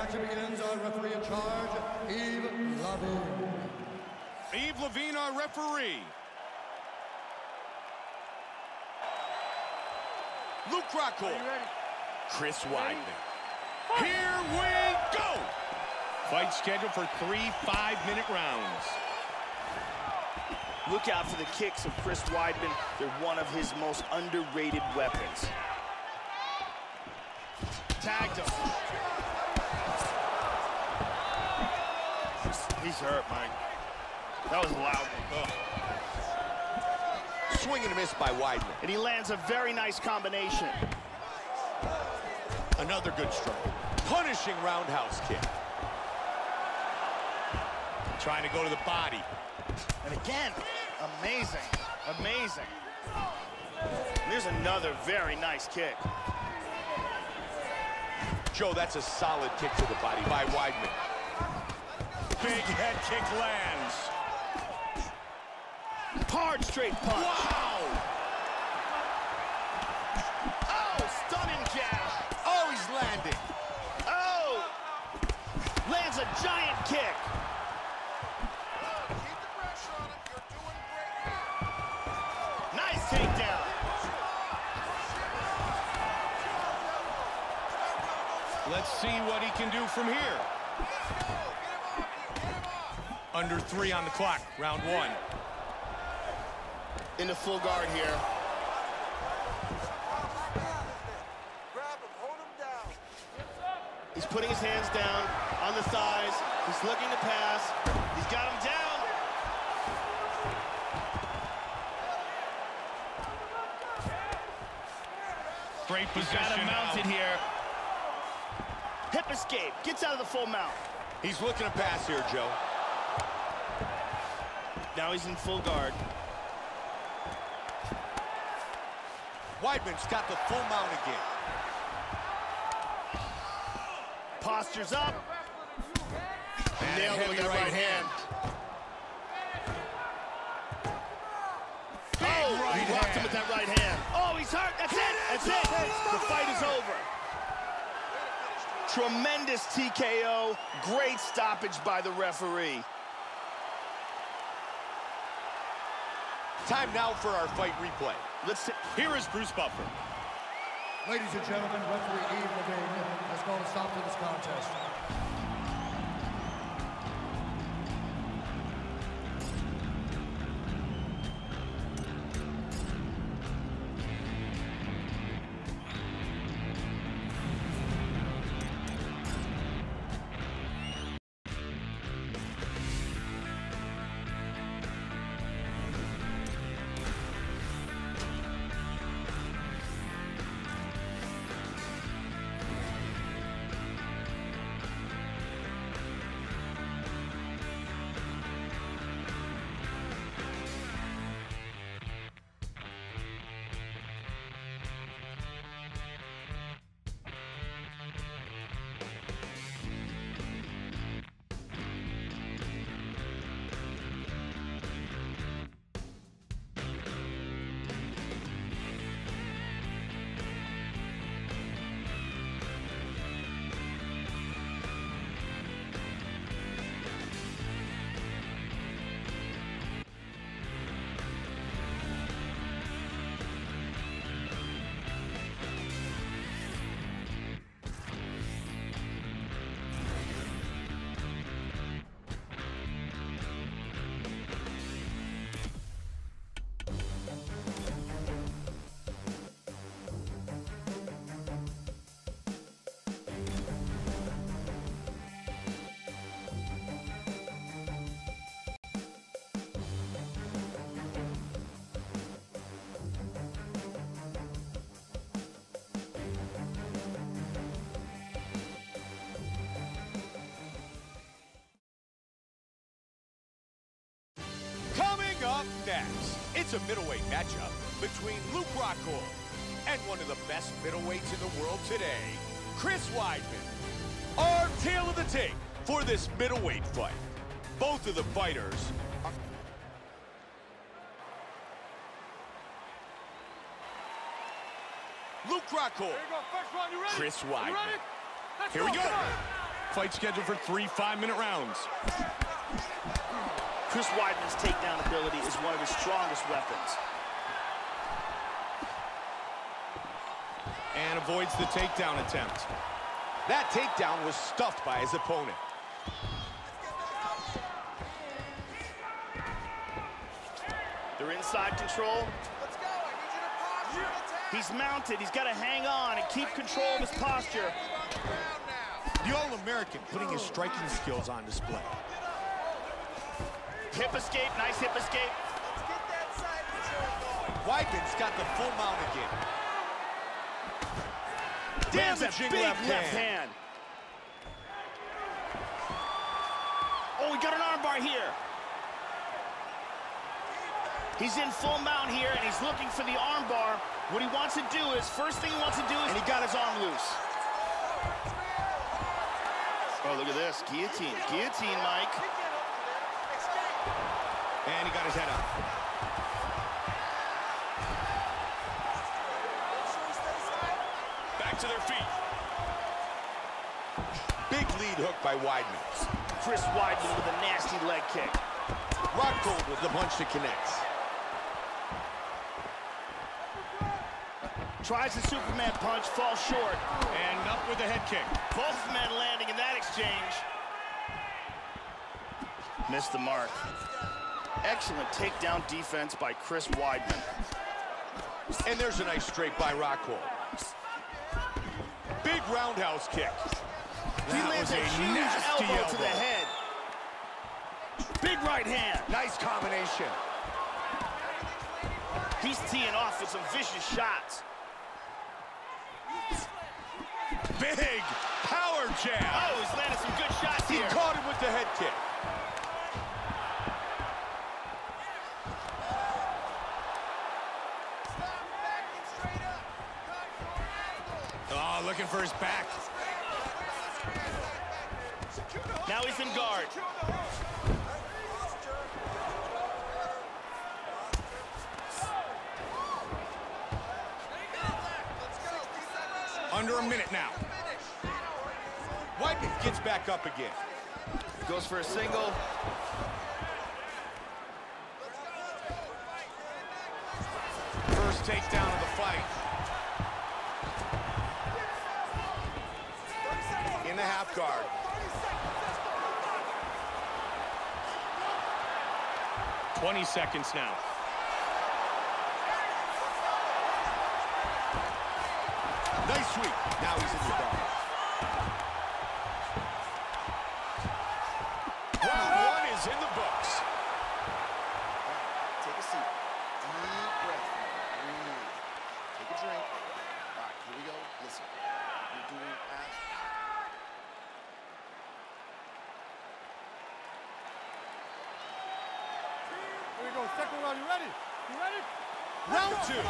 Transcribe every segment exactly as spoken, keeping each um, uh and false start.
action begins. Our referee in charge, Yves Levine. Yves Levine, our referee. Luke Rockhold. Chris Weidman. Here we go! Fight scheduled for three five-minute rounds. Look out for the kicks of Chris Weidman. They're one of his most underrated weapons. Tagged him. He's hurt, Mike. That was loud. Ugh. Swing and a miss by Weidman. And he lands a very nice combination. Another good strike. Punishing roundhouse kick. Trying to go to the body. And again, amazing, amazing. And there's another very nice kick. Joe, that's a solid kick to the body by Weidman. Big head kick lands. Hard straight punch. Wow! Oh, stunning jab. Oh, he's landing. Oh! Lands a giant kick. Keep the pressure on him. You're doing great. Nice takedown. Let's see what he can do from here. Under three on the clock, round one. Into full guard here. Grab him, hold him down. He's putting his hands down on the thighs. He's looking to pass. He's got him down. Great position. He's got him mounted now. here. Hip escape. Gets out of the full mount. He's looking to pass here, Joe. Now he's in full guard. Weidman's got the full mount again. Postures up. And Nailed it with that right, right hand. Big Oh, right he locked hand. him with that right hand. Oh, he's hurt. That's it. That's it. The fight is over. Tremendous T K O. Great stoppage by the referee. Time now for our fight replay. Let's. Here is Bruce Buffer. Ladies and gentlemen, referee Yves Levine has called a stop to this contest. Up next, it's a middleweight matchup between Luke Rockhold and one of the best middleweights in the world today, Chris Weidman. Our tale of the tape for this middleweight fight. Both of the fighters are... Luke Rockhold, Chris Weidman. Here we go. Fight scheduled for three five-minute rounds. Chris Weidman's takedown ability is one of his strongest weapons. And avoids the takedown attempt. That takedown was stuffed by his opponent. They're inside control. Let's go. I need you to posture and attack. He's mounted. He's got to hang on and keep control of his posture. The All-American putting his striking skills on display. Hip escape. Nice hip escape. Let's get that side control going. Weidman's got the full mount again. Damn, that Damaging big left left hand. hand. Oh, we got an armbar here. He's in full mount here, and he's looking for the armbar. What he wants to do is, first thing he wants to do is, and he got his arm loose. Oh, look at this. Guillotine. Guillotine, Mike. And he got his head up. Back to their feet. Big lead hook by Weidman. Chris Weidman with a nasty leg kick. Rock Gold with the punch that connects. Tries the Superman punch, falls short. And up with the head kick. Both men landing in that exchange. Missed the mark. Excellent takedown defense by Chris Weidman. And there's a nice straight by Rockhold. Big roundhouse kick. He lands a huge elbow, elbow to the head. Big right hand. Nice combination. He's teeing off with some vicious shots. Big power jab. Oh, he's landed some good shots he here. He caught him with the head kick. Oh, looking for his back. Now he's in guard. Under a minute now. Weidman gets back up again. Goes for a single. First takedown of the fight. In the half guard. twenty seconds now. Nice sweep. Now he's in the guard. Round one is in the books. Take a seat. Deep breath. Breathe. Take a drink. All right, here we go. Listen. You're doing as... Here we go. Second round. You ready? You ready? Round two.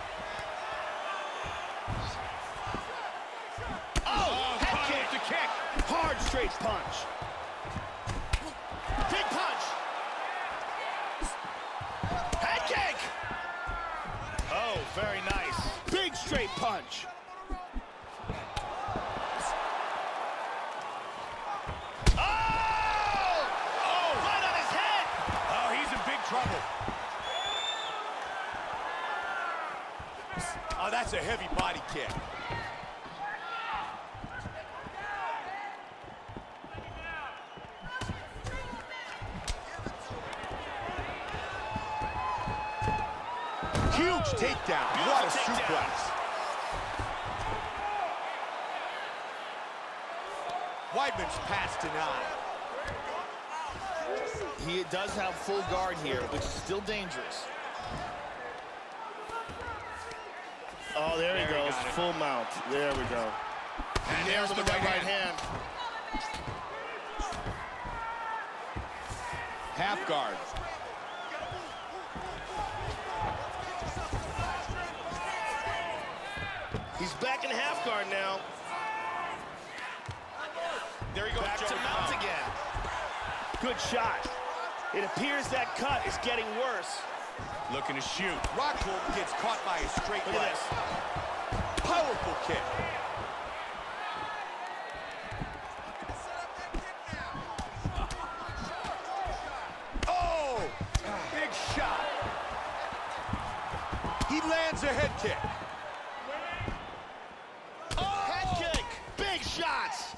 Oh, head kick. The kick. Hard straight punch. Big punch. Head kick. Oh, very nice. Big straight punch. Oh! Oh, right on his head. Oh, he's in big trouble. Oh, that's a heavy body kick. Huge takedown. Beautiful What a takedown. suplex. Weidman's passed denied. He does have full guard here, which is still dangerous. Oh, there, There he he goes. got it. Full mount. There we go. And He nails there's him the with that right right hand. Half guard. He's back in half guard now. There he goes. Back to Joey mount Mount. again. Good shot. It appears that cut is getting worse. Looking to shoot. Rockhold gets caught by a straight Look at leg. this. Powerful kick. lands a head kick. Head kick, big shots.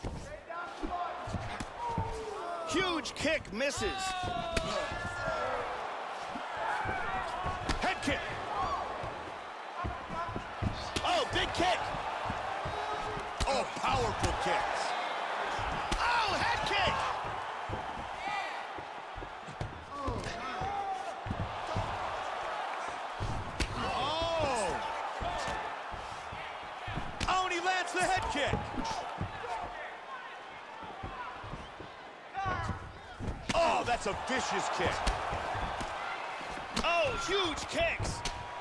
Huge kick, misses. Head kick. Oh, big kick. Oh, powerful kicks. Oh, head kick. Oh. Oh, and he lands the head kick. Oh, that's a vicious kick. Oh, huge kicks.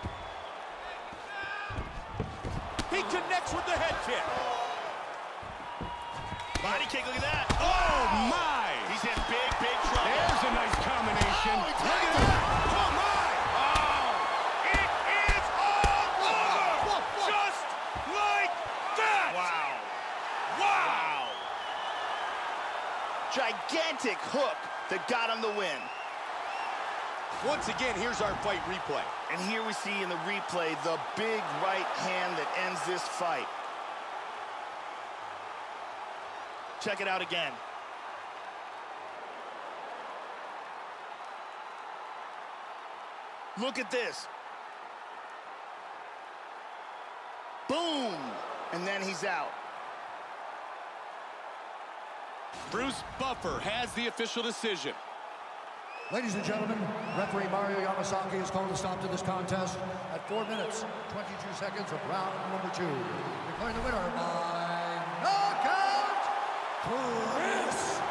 He connects with the head kick. Body kick, look at that. Oh, my. He's in big, big trouble. There's a nice combination. Oh, he Look tagged at him. that. Oh, my. Oh, it is all over. Just like that. Wow. Wow. Gigantic hook that got him the win. Once again, here's our fight replay. And here we see in the replay the big right hand that ends this fight. Check it out again. Look at this. Boom! And then he's out. Bruce Buffer has the official decision. Ladies and gentlemen, referee Mario Yamasaki has called a stop to this contest at four minutes, twenty-two seconds of round number two. Declaring the winner by knockout, Chris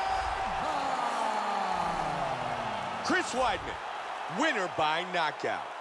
Weidman. Chris Weidman, winner by knockout.